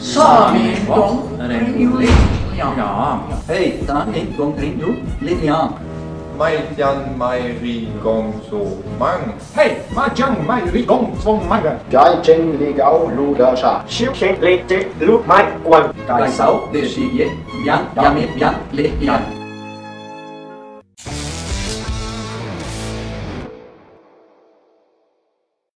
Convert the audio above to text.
Sa mi gong ring lit nhỏ. Hey, ta mi gong ring lu lit nhỏ. Mai Jan Mai Ri Gong So Mang. Hey, ma chăng mai ri gong phong mang gần. Trái trên lý gạo lưu đa sa. Siêu khen lê chế lúc mai quần. Cái sáu để sĩ dễ, yang, yang mi yang, lit yang.